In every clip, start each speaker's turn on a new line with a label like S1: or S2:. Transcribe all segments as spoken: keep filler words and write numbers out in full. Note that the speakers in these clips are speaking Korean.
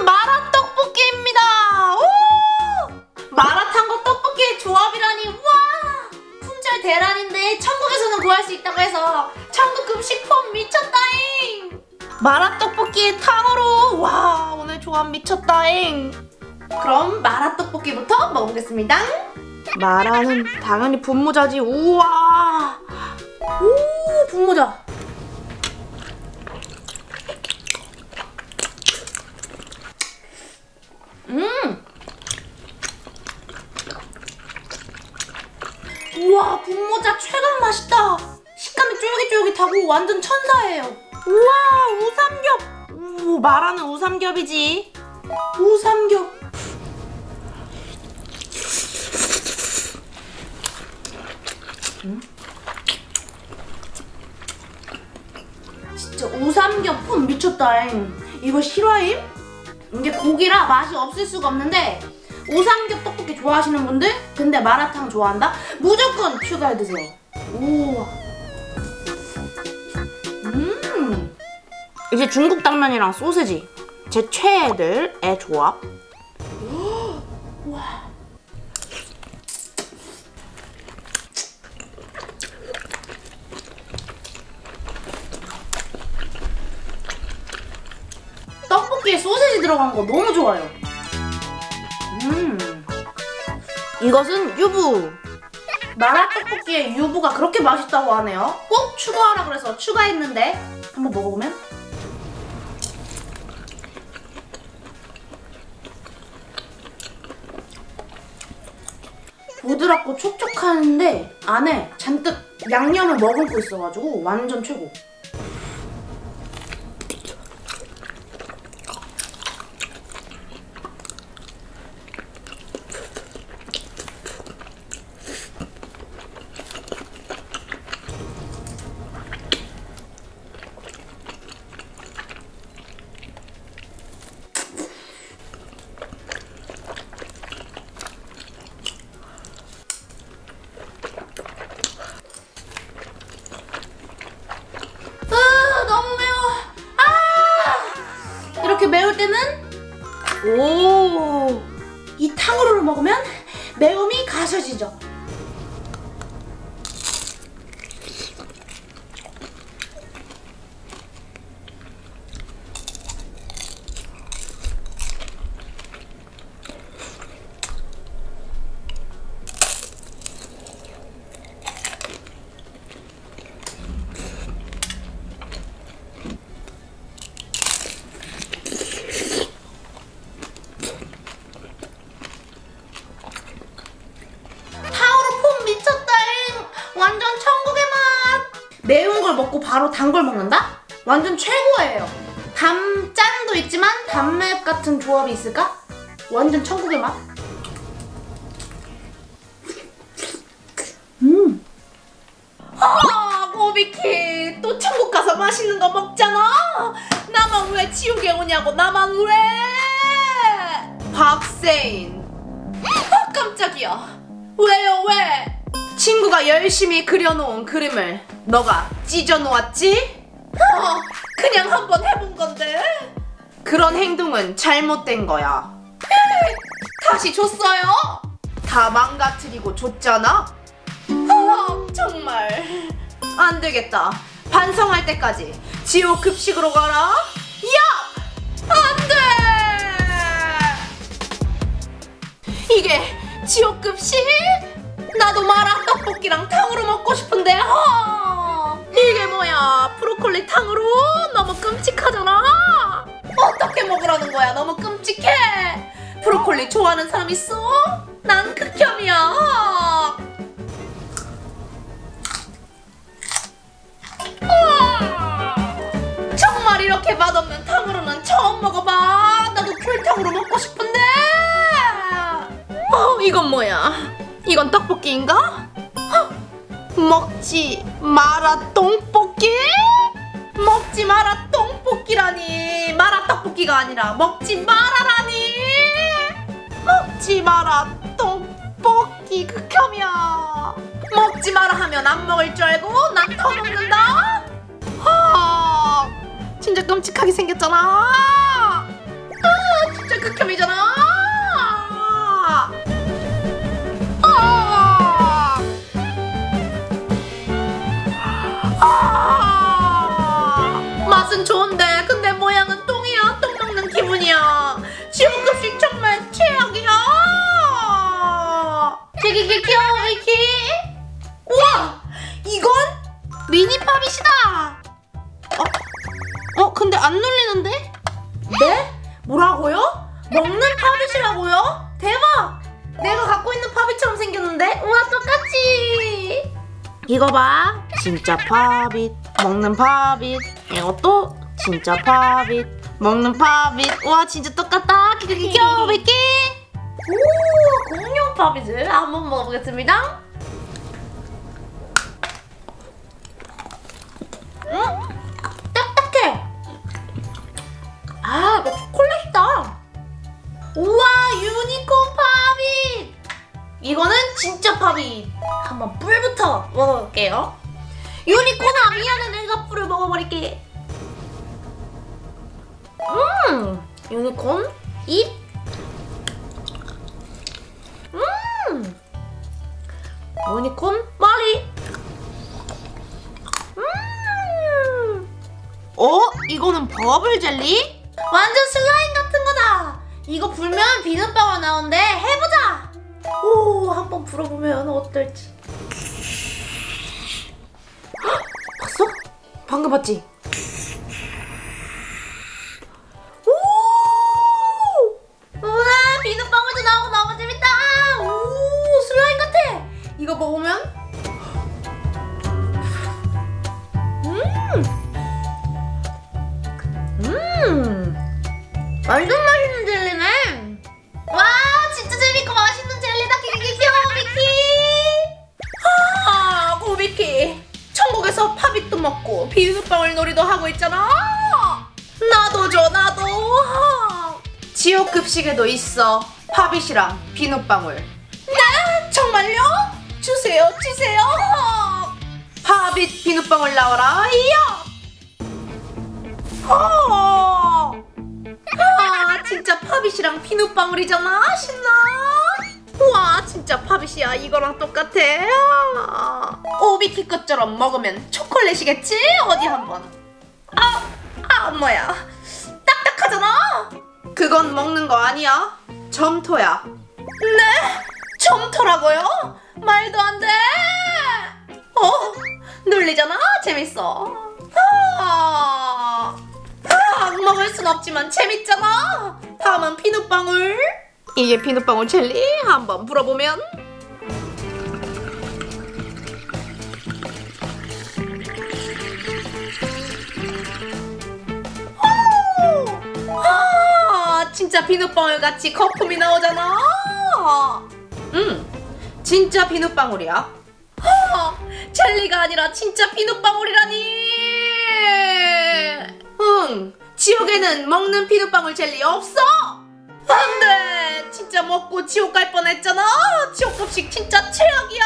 S1: 마라 떡볶이입니다. 오! 마라탕과 떡볶이의 조합이라니. 와! 품절 대란인데 천국에서는 구할 수 있다고 해서 천국급 식품 미쳤다잉. 마라 떡볶이에 탕으로. 와, 오늘 조합 미쳤다잉. 그럼 마라 떡볶이부터 먹어보겠습니다. 마라는 당연히 분모자지. 우와. 오, 분모자. 음. 우와, 분모자 최강 맛있다. 식감이 쫄깃쫄깃하고 완전 천사예요. 우와, 우삼겹. 오, 마라는 우삼겹이지. 우삼겹. 음? 진짜 우삼겹 폼 미쳤다잉. 이거 실화임? 이게 고기라 맛이 없을 수가 없는데 우삼겹 떡볶이 좋아하시는 분들 근데 마라탕 좋아한다? 무조건 추가해 드세요. 우와. 음. 이제 중국 당면이랑 소세지 제 최애들의 조합. 와. 떡볶이에 소세지 들어간 거 너무 좋아요. 음. 이것은 유부. 마라 떡볶이에 유부가 그렇게 맛있다고 하네요. 꼭 추가하라 그래서 추가했는데 한번 먹어보면. 부드럽고 촉촉한데 안에 잔뜩 양념을 머금고 있어가지고 완전 최고. 이렇게 매울 때는 오, 이 탕후루를 먹으면 매움이 가셔지죠. 완전 천국의 맛! 매운 걸 먹고 바로 단 걸 먹는다? 완전 최고예요. 담짠도 있지만 단맵 같은 조합이 있을까? 완전 천국의 맛. 음. 아, 모비키 또 천국 가서 맛있는 거 먹잖아. 나만 왜 지옥에 오냐고. 나만 왜? 박세인. 아, 깜짝이야. 왜요, 왜? 친구가 열심히 그려놓은 그림을 너가 찢어놓았지? 어, 그냥 한번 해본 건데. 그런 행동은 잘못된 거야. 다시 줬어요? 다 망가뜨리고 줬잖아? 어, 정말 안 되겠다. 반성할 때까지 지옥 급식으로 가라. 야! 안 돼! 이게 지옥 급식? 나도 마라 떡볶이랑 탕후루 먹고 싶은데. 어, 이게 뭐야? 브로콜리 탕후루? 너무 끔찍하잖아. 어떻게 먹으라는 거야? 너무 끔찍해. 브로콜리 좋아하는 사람 있어? 난 극혐이야. 어, 정말 이렇게 맛없는 탕후루는 처음 먹어봐. 나도 귤탕후루 먹고 싶은데. 어, 이건 뭐야? 이건 떡볶이인가? 헉, 먹지 마라 똥볶이? 먹지 마라 똥볶이라니. 마라 떡볶이가 아니라 먹지 마라라니. 먹지 마라 똥볶이 극혐이야. 먹지 마라 하면 안 먹을 줄 알고 난 더 먹는다? 헉, 진짜 끔찍하게 생겼잖아. 진짜 극혐이잖아. 아! 아! 맛은 좋은데 근데 모양은 똥이야. 똥 먹는 기분이야. 지옥급식 정말 최악이야. 되게 귀여워 미키. 우와! 이건 미니팝잇이다. 어? 어? 근데 안 눌리는데? 네? 뭐라고요? 먹는 팝잇이라고요? 대박! 내가 갖고 있는 팝잇처럼 생겼는데? 우와 똑같지? 이거 봐. 진짜 팝잇 먹는 팝잇. 이것도 진짜 팝잇 먹는 팝잇. 우와 진짜 똑같다. 귀여워 미키. 오 공룡 팝잇을 한번 먹어보겠습니다. 음? 딱딱해. 아 이거 초콜릿이다. 우와 유니콘 팝잇. 이거는 진짜 팝잇. 한번 뿔부터 먹어볼게요. 유니콘아 미안해 내가 뿔을 먹어버릴게. 음 유니콘 입. 음 유니콘 머리. 어? 이거는 버블 젤리? 완전 슬라임 같은 거다. 이거 불면 비눗방울 나오는데 해보자. 오 한번 불어보면 어떨지. 헉, 봤어? 방금 봤지? 오! 우와 비눗방울도 나오고 너무 재밌다. 오 슬라임 같아. 이거 먹으면 음 완전 맛있는 젤리네. 와 진짜 재밌고 맛있는 젤리다. 귀여워 미키. 아 고비키 천국에서 팝잇도 먹고 비눗방울 놀이도 하고 있잖아. 나도 줘 나도. 지옥 급식에도 있어 팝잇이랑 비눗방울. 네 정말요? 주세요 주세요. 팝잇 비눗방울 나와라 이요. 아 진짜 팝잇이랑 비눗방울이잖아. 신나. 우와 진짜 팝잇이야. 이거랑 똑같아. 오비키 것처럼 먹으면 초콜릿이겠지? 어디 한번. 아, 아 뭐야 딱딱하잖아. 그건 먹는 거 아니야. 점토야. 네? 점토라고요? 말도 안 돼. 어 눌리잖아. 재밌어. 아 아, 먹을 순 없지만 재밌잖아. 다음은 비눗방울. 이게 비눗방울 젤리. 한번 불어보면 오! 아, 진짜 비눗방울 같이 거품이 나오잖아. 음, 진짜 비눗방울이야. 아, 젤리가 아니라 진짜 비눗방울이라니. 응, 지옥에는 먹는 비눗방울 젤리 없어. 안돼 진짜 먹고 지옥 갈 뻔했잖아. 지옥 급식 진짜 최악이야.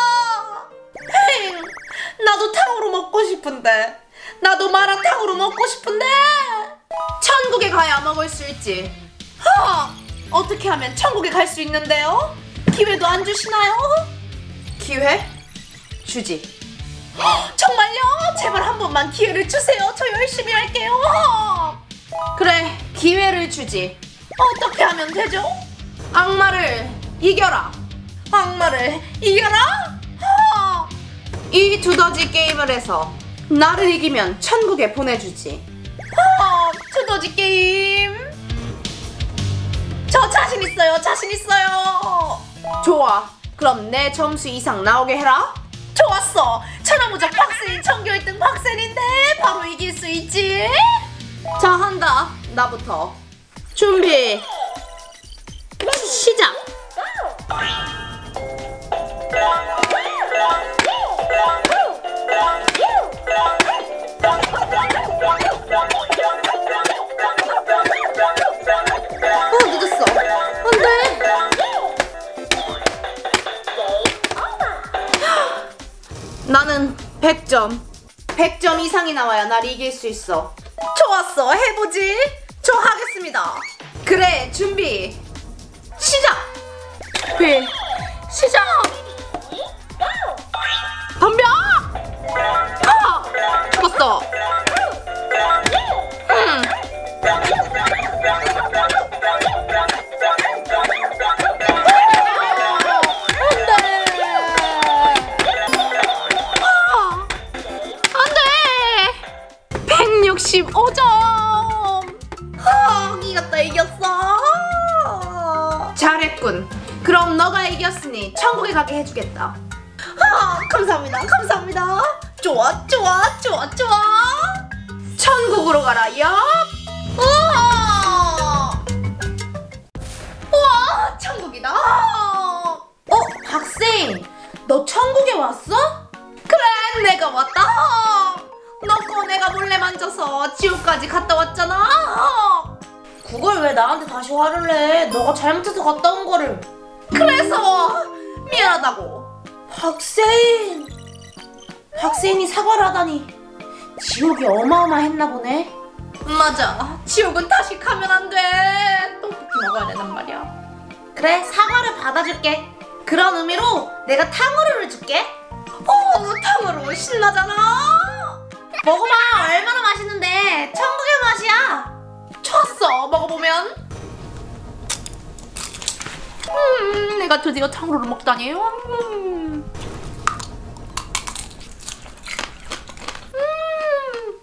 S1: 행 나도 탕후루 먹고 싶은데. 나도 마라탕으로 먹고 싶은데. 천국에 가야 먹을 수 있지. 하, 어떻게 하면 천국에 갈 수 있는데요? 기회도 안 주시나요? 기회? 주지. 허, 정말요? 제발 한 번만 기회를 주세요. 저 열심히 할게요. 그래 기회를 주지. 어떻게 하면 되죠? 악마를 이겨라. 악마를 이겨라? 하! 이 두더지 게임을 해서 나를 이기면 천국에 보내주지. 하! 두더지 게임. 저 자신 있어요. 자신 있어요. 좋아. 그럼 내 점수 이상 나오게 해라. 좋았어. 천하무적 박세인 전교 일 등 박세인인데 바로 이길 수 있지. 자 한다. 나부터. 준비 시작. 어 늦었어. 안돼. 나는 백 점. 백 점 이상이 나와야 날 이길 수 있어. 좋았어. 해보지. 저 하겠습니다. 그래, 준비 시작. 비 시작. 덤벼. 아, 죽었어. 음. 백육십오 점. 아, 이겼다, 이겼어. 잘했군. 그럼 너가 이겼으니 천국에 가게 해주겠다. 아, 감사합니다, 감사합니다. 좋아, 좋아, 좋아, 좋아. 천국으로 가라, 얍. 우와, 우와, 천국이다. 어, 학생, 너 천국에 왔어? 그래, 내가 왔다. 너 거 내가 몰래 만져서 지옥까지 갔다 왔잖아. 그걸 왜 나한테 다시 화를 내? 너가 잘못해서 갔다 온 거를. 그래서 미안하다고. 박세인. 박세인이 사과를 하다니 지옥이 어마어마했나 보네. 맞아, 지옥은 다시 가면 안 돼. 떡볶이 먹어야 된단 말이야. 그래, 사과를 받아줄게. 그런 의미로 내가 탕후루를 줄게. 오, 탕후루 신나잖아. 먹어봐, 얼마나 맛있는데. 천국의 맛이야. 좋았어, 먹어보면. 음, 내가 드디어 탕후루를 먹다니. 음. 음.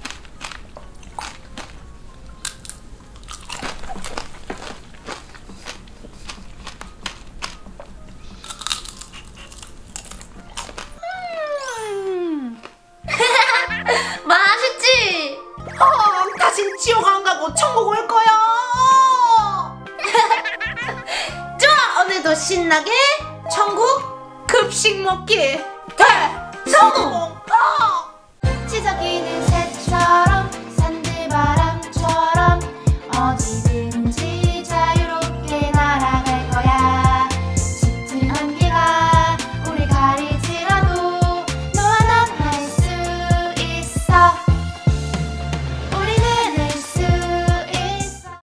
S1: 음. 맛있지? 어, 다신 지옥 안 가고 천국 올 거야. 좋아, 오늘도 신나게 천국 급식 먹기 대성공.